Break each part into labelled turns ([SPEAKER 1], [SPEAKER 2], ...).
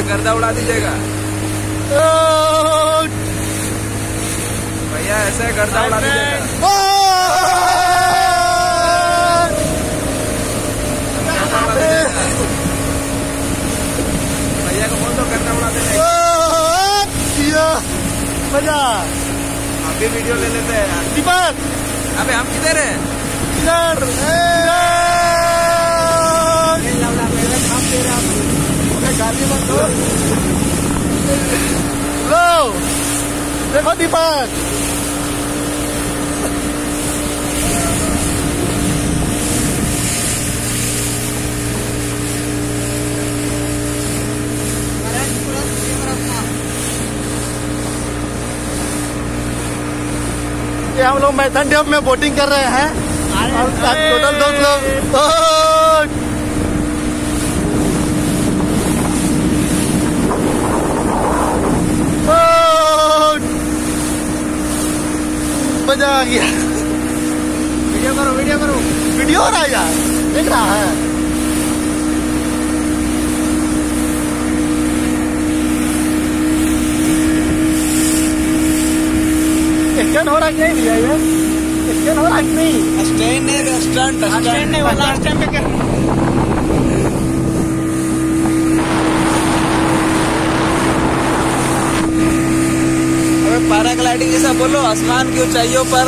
[SPEAKER 1] भैया गर्दा उड़ा दीजिएगा भैया, ऐसे गर्दा उड़ा दीजिएगा। भैया को बोल दो गर्दा उड़ा दीजिएगा।
[SPEAKER 2] मजा,
[SPEAKER 1] अभी वीडियो ले लेते हैं
[SPEAKER 2] दीपक।
[SPEAKER 1] अबे हम किधर है?
[SPEAKER 2] इधर गाड़ी मत दो। लो देखो दीपक, ये हम लोग मैथन डैम में बोटिंग कर रहे हैं। टोटल 2 लोग। मजा आ गया।
[SPEAKER 1] वीडियो करो, वीडियो करो।
[SPEAKER 2] वीडियो हो रहा है यार, देख रहा है। स्टैंड हो रहा है कि नहीं भैया? ये स्टैंड हो रहा है कि नहीं?
[SPEAKER 1] स्टैंड नहीं, स्टंट नहीं, वो लास्ट टाइम पे क्या पैराग्लाइडिंग जैसा बोलो, आसमान की ऊंचाइयों पर।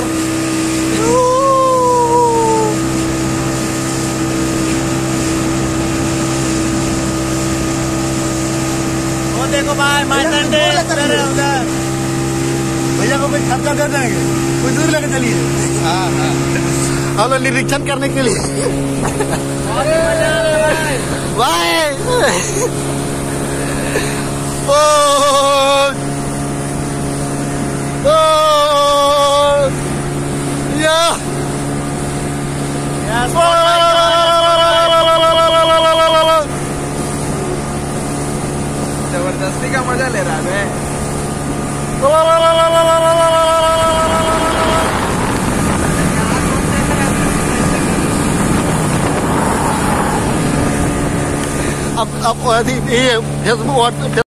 [SPEAKER 2] वो देखो भाई, मैथन डैम उधर। भैया को कोई खर्चा दे देंगे, कुछ दूर लेके चलिए।
[SPEAKER 1] हाँ हाँ,
[SPEAKER 2] हम लोग निरीक्षण करने के लिए। बाय।
[SPEAKER 1] जबरदस्ती का मजा ले रहा है। अब फेसबुक